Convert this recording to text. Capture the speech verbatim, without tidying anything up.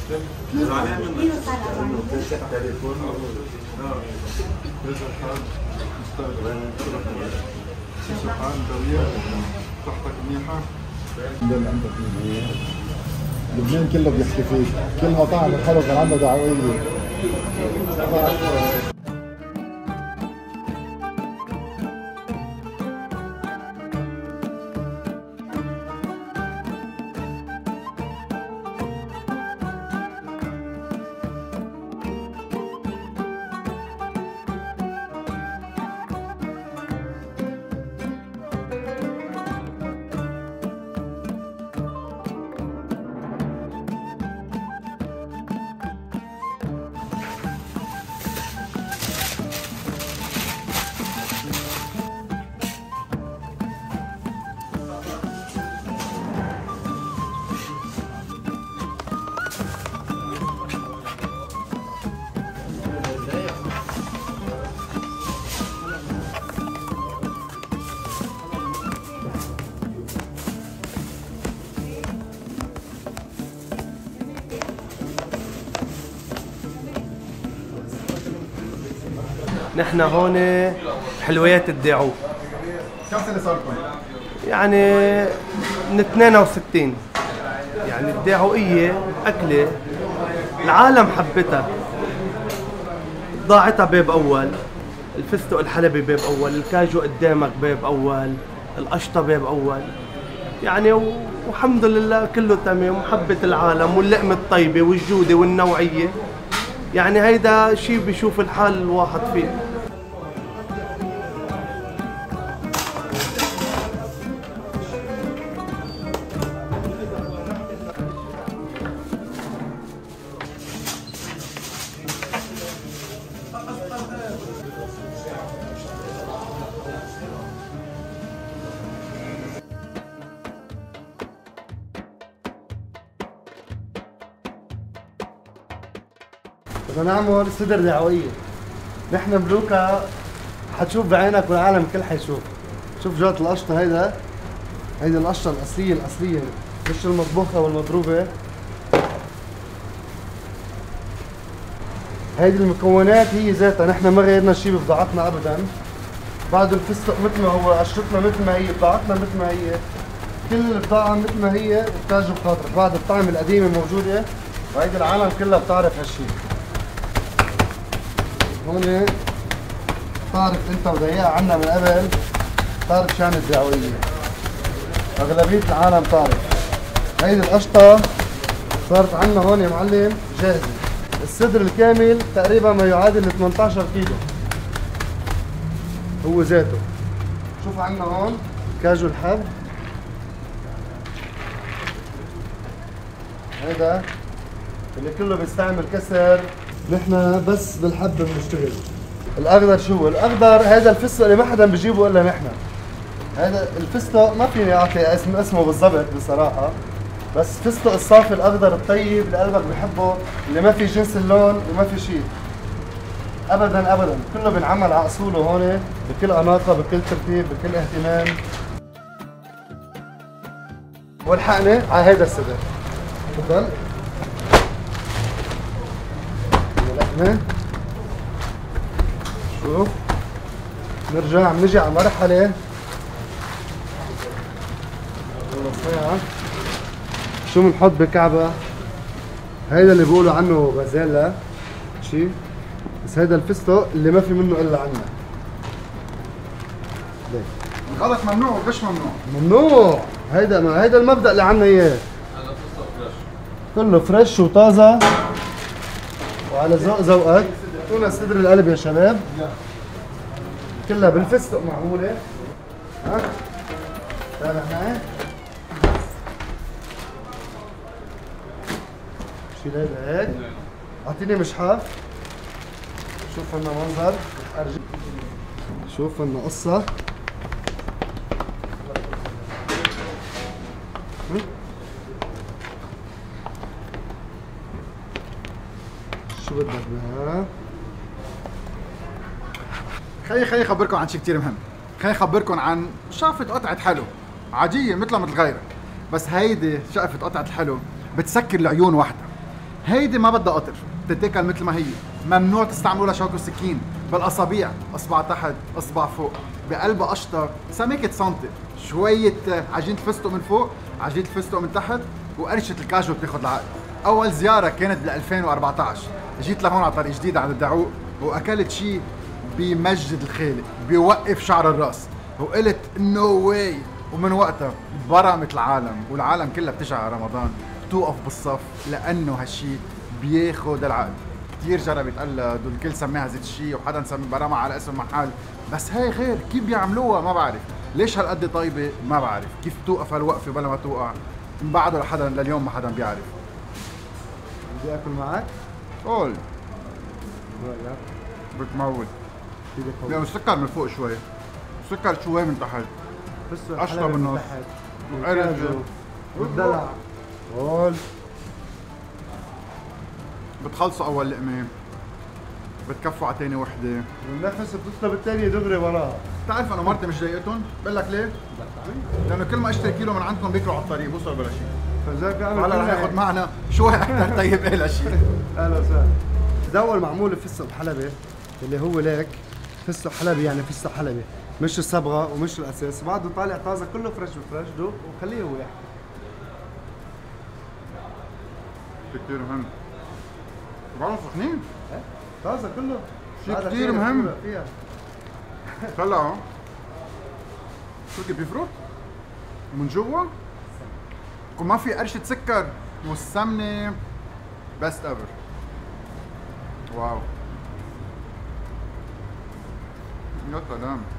لبنان كله بيحكي فيك، كل مطاعم الحلو كان عنده دعوقية. نحن هون بحلويات الداعوك. كم سنة صار لكم؟ يعني من اثنين وستين. يعني الداعوقية أكلة العالم حبتها، ضاعتها باب أول، الفستق الحلبي باب أول، الكاجو قدامك باب أول، القشطة باب أول. يعني والحمد لله كله تمام، محبة العالم واللقمة الطيبة والجودة والنوعية. يعني هيدا شيء بيشوف الحال الواحد فيه. بدنا نعمل صدر دعوقية. نحن ملوكا، حتشوف بعينك والعالم الكل حيشوف. شوف جوة القشطة، هيدا هيدي القشطة الأصلية الأصلية، مش المطبوخة والمضروبة. هيدي المكونات هي ذاتها، نحن ما غيرنا شيء ببضاعتنا أبدا. بعد الفستق مثل ما هو، قشرتنا مثل ما هي، بضاعتنا مثل ما هي، كل البضاعة مثل ما هي، الكاجو خاطرك. بعد الطعم القديمة موجودة، وهيدي العالم كلها بتعرف هالشيء. هون بتعرف انت وضيقها عنا من قبل، بتعرف شان الدعوقية. اغلبية العالم بتعرف. هيدي القشطة صارت عنا هون يا معلم جاهزة. الصدر الكامل تقريبا ما يعادل ثمانية عشر كيلو هو ذاته. شوف عنا هون كاجو الحب، هيدا اللي كله بيستعمل كسر، نحن بس بالحب بنشتغل. الاخضر شو هو؟ الاخضر هذا الفستق اللي ما حدا بيجيبه الا نحن. هذا الفستق ما فيني اعطي اسم اسمه بالضبط بصراحه، بس فستق الصافي الاخضر الطيب اللي قلبك بحبه، اللي ما في جنس اللون وما في شيء ابدا ابدا، كله بنعمل على اصوله هون بكل اناقه، بكل ترتيب، بكل اهتمام. والحقني على هيدا الصدر. تفضل. اللحمه شوف، نرجع بنجي على مرحله والله شو بنحط بكعبه. هيدا اللي بيقولوا عنه غزاله شيء، بس هيدا الفستق اللي ما في منه الا عنا. ليه؟ الغلط ممنوع والغش ممنوع. ممنوع. هيدا ما هيدا المبدأ اللي عنا اياه. هذا فستق فريش. كله فريش وطازه وعلى ذوق ذوقك. اعطونا صدر القلب يا شباب. كلها بالفستق معموله. ها؟ تابع معي. شيل هيدا هيك. اعطيني مشحاف. شوف لنا منظر. ارجع. شوف لنا قصه. شو بدك بها؟ خلي خلي اخبركم عن شيء كثير مهم. خلي اخبركم عن شقفة قطعة حلو عادية مثلها مثل غيرها، بس هيدي شقفة قطعة الحلو بتسكر العيون وحدها. هيدي ما بدها قطر، بتتاكل مثل ما هي، ممنوع تستعملوا لها شوك وسكين، بالاصابيع، اصبع تحت، اصبع فوق، بقلبها قشطه سمكه سنتي، شويه عجينه فستق من فوق، عجينه فستق من تحت، وقرشه الكاجو بتاخذ العقل. اول زياره كانت بال ألفين وأربعطعش، جيت لهون على طريق جديد عند الداعوق، واكلت شيء بيمجد الخالق، بيوقف شعر الراس، وقلت نو واي، ومن وقتها برمت العالم، والعالم كلها بتجي على رمضان بتوقف بالصف لانه هالشيء بياخد العقل. كثير جرب يتقلد والكل سماها زيت الشيء، وحدا سمي برمها على اسم محل، بس هي غير، كيف بيعملوها ما بعرف، ليش هالقد طيبه ما بعرف، كيف توقف هالوقفه بلا ما توقع من بعده لحدا لليوم ما حدا بيعرف. بدي اكل معك؟ قول بتموت. لا السكر من فوق شوي، السكر شوي من تحت، بس قشطة بالنص، والكاجو والدلع. قول بتخلصوا اول لقمه، بتكفوا على تاني وحده، والنفس بتطلب الثانيه دغري وراها. بتعرف انا مرتي مش ضايقتهم؟ بقول لك ليه؟ لانه كل ما اشتري كيلو من عندكم بياكلوا على الطريق بوصل بلا شيء. فجاك هلا رح ياخذ معنا شوي اكثر طيب ايه لشيء. اهلا وسهلا. ده اول معمول الفستق الحلبي اللي هو ليك فستق حلبي، يعني فستق حلبي مش الصبغه ومش الاساس، بعده طالع طازه كله فريش بفريش. دوق وخليه هو يحكي. كثير مهم. بعرف سخنين؟ طازه كله شيء كثير مهم فيها. طلعوا تركي بيفرط ومن جوا وما في قرشة سكر، والسمنة بيست ايفر. واو يا سلام.